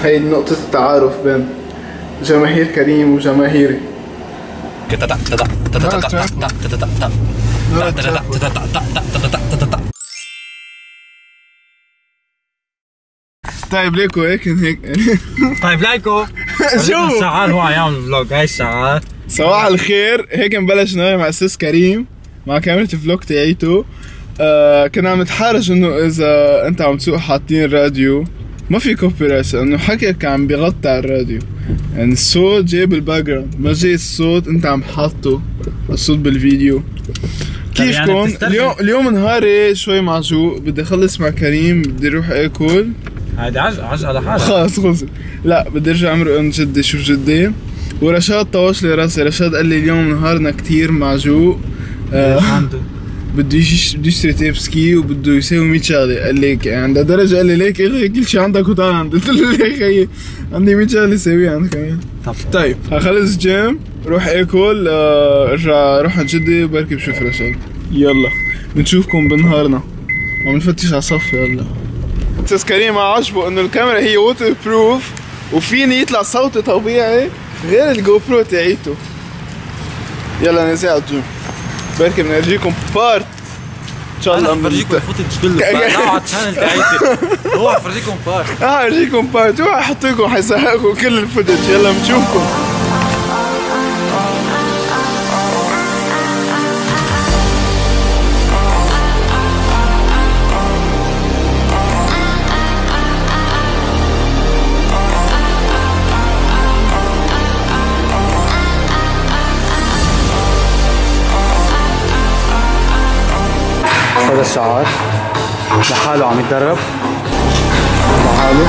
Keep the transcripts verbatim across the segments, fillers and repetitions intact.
هي نقطة التعارف بين جماهير كريم وجماهيري. طيب ليكو هيك هيك طيب ليكو شو شعار هو عم يعمل فلوج. هاي الشعار. صباح الخير. هيك مبلشنا مع استاذ كريم مع كاميرا الفلوج تاعيته. آه كنا عم نتحرج انه اذا انت عم تسوق حاطين راديو ما في كوبي رايت، لانه حكيك عم بيغطي على الراديو، يعني الصوت جاي بالباك جراوند، ما جاي الصوت انت عم حاطه الصوت بالفيديو. كيفكم؟ يعني اليوم اليوم نهاري شوي معجوق، بدي اخلص مع كريم، بدي اروح اكل. هيدي عج عج على حالها. خلص خلص. لا بدي ارجع امرق عند جدي شوف جدي. ورشاد طوش لي راسي، رشاد قال لي اليوم نهارنا كثير معجوق. آه عنده بده بده يشتري تيب سكي وبده يساوي مية شغله، قال لي يعني لدرجه قال لي ليك اخي كل شيء عندك وتعال عندي، قلت له ليه خيي عندي مية شغله اسويها انا كمان. طيب هخلص جيم روح اكل، ارجع اروح عند جدي وبركي بشوف رشاد. يلا بنشوفكم بنهارنا، عم نفتش على صف. يلا استاذ كريم عجبه انه الكاميرا هي ووتر بروف وفيني يطلع صوتي طبيعي غير الجو برو تاعيته. يلا نازل على الجيم، بركي بنرجيكم بارت ان شاء الله. انا بفرجيكم الفوتج كله على الشانل تاعيتي. هو بفرجيكم بارت اه ارجيكم بارت، هو حط لكم حيسهلكم كل الفوتج. يلا بنشوفكم. هذا الشعار لحاله عم يتدرب لحاله،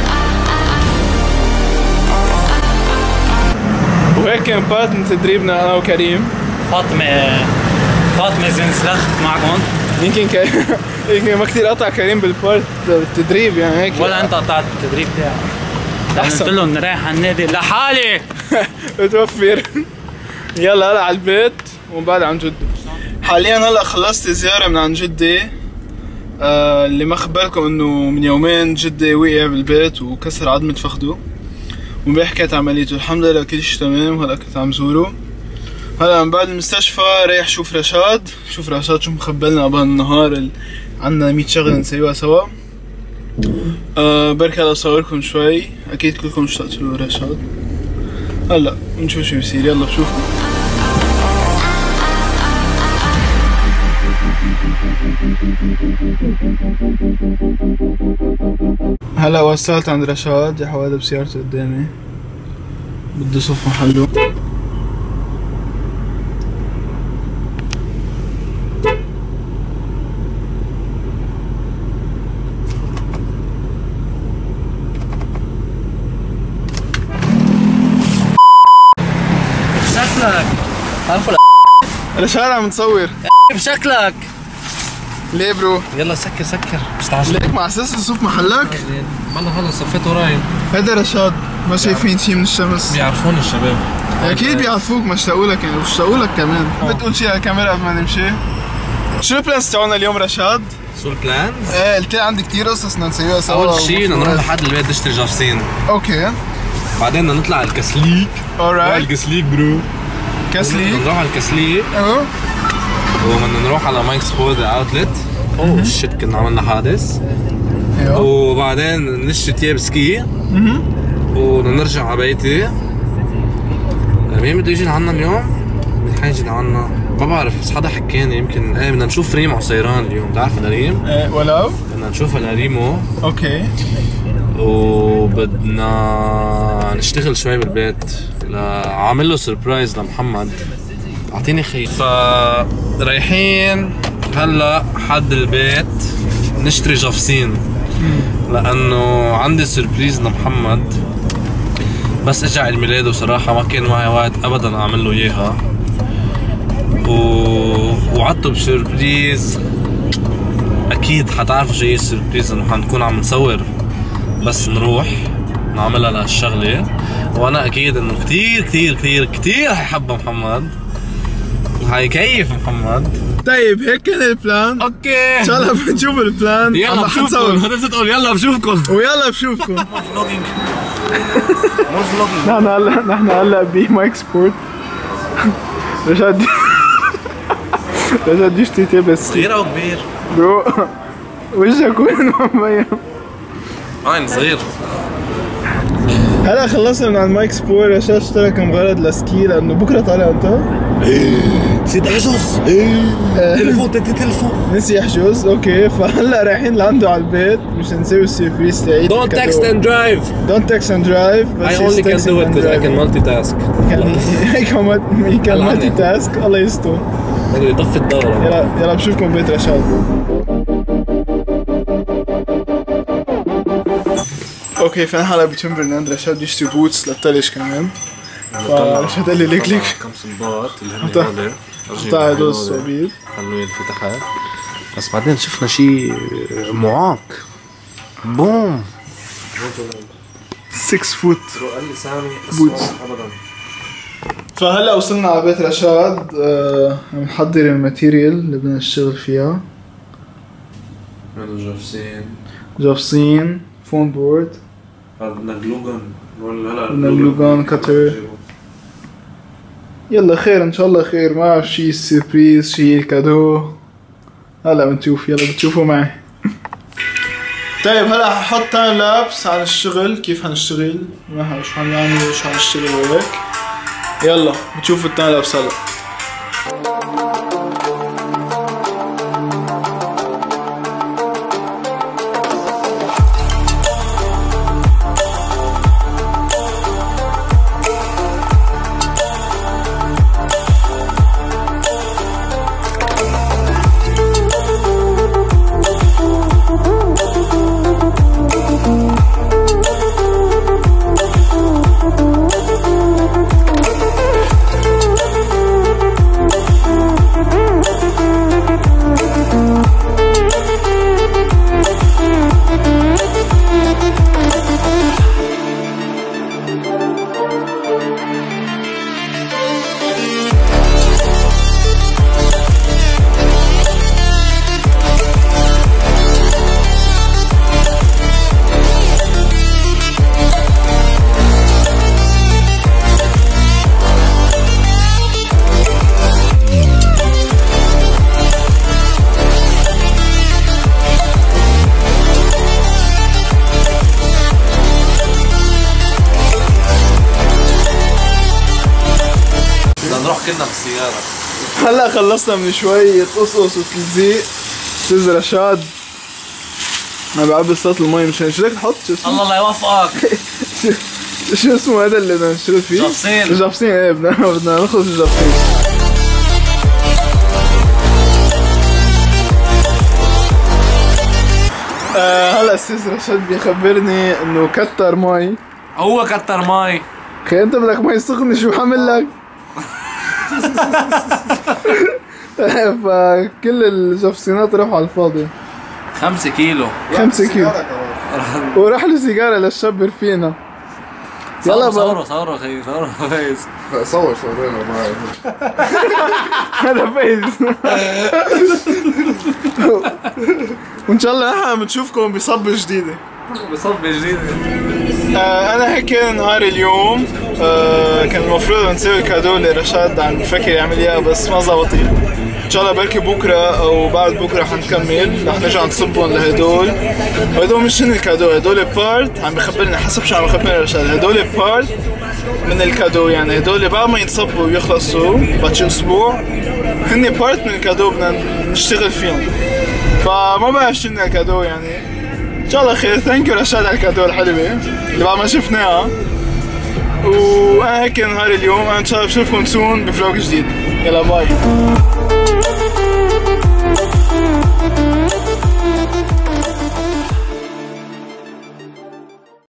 وهيك كان بارت من تدريبنا انا وكريم. فاطمه فاطمه زنسلخ معكم. يمكن ك... يمكن ما كثير قطع كريم بالبارت بالتدريب، يعني هيك ولا انت قطعت التدريب تاعك. قلت لهم اني رايح على النادي لحالي. بتوفر. يلا هلا على البيت ومن بعد عن جدي. حاليا هلا خلصت زياره من عند جدي. آه اللي ما خبركم انه من يومين جدي وقع بالبيت وكسر عظمه فخذه، وامبارح كانت عمليته، الحمد لله كل شيء تمام. هلا كنت عم زوره. هلا من بعد المستشفى رايح شوف رشاد، شوف رشاد شو مخبلنا بهالنهار ال... عنا مية شغله نسويها سوا. آه بركي هلا اصوركم شوي، اكيد كلكم اشتقتوا له رشاد. هلا بنشوف شو بصير. يلا بشوفكم. هلا وصلت عند رشاد، يا حواده بسيارته قدامي، بده صف محله. بشكلك عارفه رشاد عم نصور بشكلك. ليه برو؟ يلا سكر سكر مستعجل ليك مع اساس تصف محلك؟ والله هلا صفيت وراي. هيدا رشاد، ما شايفين شيء من الشمس. بيعرفوني الشباب اكيد بيعرفوك، ما اشتاقوا لك يعني، واشتاقوا لك كمان. بتقول شيء على الكاميرا قبل ما نمشي؟ شو البلانز تاعنا اليوم رشاد؟ شو البلانز؟ ايه قلت لي عندي كثير قصص بدنا نسويها سوا. اول شيء بدنا نروح لحد البيت نشتري جافسين. اوكي. بعدين بدنا نطلع على الكسليك. اورايت. الكسليك برو. كسليك. نروح على الكسليك. اهو. وبدنا نروح على مايكس بورد اوتلت. اوه شيت كنا عملنا حادث. ايوه. وبعدين نشتري تياب سكي. اها. وبدنا نرجع على بيتي. مين بده يجي لعنا اليوم؟ مين حيجي لعنا؟ ما بعرف بس حدا حكاني يمكن. ايه بدنا نشوف ريم عصيران اليوم، بتعرف الريم؟ ايه ولو؟ بدنا نشوف الريمو. اوكي. وبدنا نشتغل شوي بالبيت، عامل له سربرايز لمحمد. اعطيني خير. فرايحين هلا حد البيت نشتري جافسين، لانه عندي سربريز لمحمد. بس اجى عيد ميلاده صراحه ما كان معي وقت ابدا اعمل له اياها، و... وعدته بسربريز. اكيد حتعرفوا شو هي السربريز، انه حنكون عم نصور بس نروح نعملها لهالشغله. وانا اكيد انه كثير كثير كثير كثير حيحبها محمد، حيكيف محمد. طيب هيك كان البلان. اوكي ان شاء الله بنشوف البلان. يلا بشوفكم. هذا تقول يلا بشوفكم. ويلا بشوفكم. مور فلوجينج مور فلوجينج. نحن هلا نحن هلا بمايك سبورت. رشاد رشاد يشتري تيبس صغير او كبير؟ برو وجهك وين ما مبين. عين صغير. هلا خلصنا من على المايك سبور. رشاد اشترى كم غرض لسكي لانه بكره طالع انت. نسيت احجز تليفون تدي تليفون نسي يحجز. اوكي فهلا رايحين لعنده على البيت مش نسوي السيرفريز تاعي. Don't text and drive. Don't text and drive. I only can do it because I can multitask. He can multitask. الله يستر. يطفي الدورة. يلا يلا بشوفكم بيت رشاد. اوكي فانا هلا بتمبرلاند. رشاد يشتري بوتس للثلج كمان. فرشاد قال لي ليك ليك كم صنباط اللي هن هودي. قطع هدول الصوابير حلوين في تحت. بس بعدين شفنا شيء معاق. بوم ستة فوت قال لي سامي بوتس. ابدا. فهلا وصلنا على بيت رشاد. أه محضر الماتيريال اللي بدنا نشتغل فيها. هذا جافسين جافسين فون بورد. هذا بدنا جلوجان. هلا بدنا جلوجان كتر. يلا خير ان شاء الله خير. ما بعرف شي سيربريز شي كادو. هلا بنشوف. يلا بتشوفوا معي. طيب هلا ححط تايم لابس عن الشغل كيف حنشتغل. ما شو حنعمل شو حنشتغل وهيك. يلا بتشوفوا التايم لابس هلا. كنا بالسيارة. هلا خلصنا من شوية قصص وتلزيق. استاذ رشاد ما بعبي صوت المي مشان شو بدك تحط شو اسمه؟ الله لا يوفقك. شو اسمه هذا اللي بدنا نشتغل فيه؟ جافسين. جافسين ايه بدنا بدنا نخلص الجافسين. آه هلا استاذ رشاد بيخبرني انه كتر مي. هو كتر مي. خي انت بدك مي سخنة شو حامل لك؟ فكل الجافسينات راحوا على الفاضي. خمسة كيلو. خمسة كيلو. وراح له سيجارة للشبر فينا. يلا صوروا صوروا خي صوروا فايز. صور صورنا معي. هذا فايز. وان شاء الله نحن بنشوفكم بصبة جديدة. بصبة جديدة. آه انا هيك كان نهار اليوم. آه كان المفروض نسوي كادو لرشاد عم بفكر يعمل اياه بس ما زبطت. ان شاء الله بركي بكره او بعد بكره حنكمل. رح نرجع نصبهم لهدول. هدول مش هن الكادو. هدول بارت عم بخبرني حسب شو عم بخبرني رشاد. هدول بارت من الكادو. يعني هدول بعد ما ينصبوا ويخلصوا بعد شي اسبوع هن بارت من الكادو بدنا نشتغل فيهم. فما بعرف شو الكادو يعني. ان شاء الله خير. ثانك يو رشاد على الكادو الحلوه اللي بعد ما شفناها. وانا هيك نهار اليوم. انا ان شاء الله بشوفكم سون بفلوج جديد. يلا باي.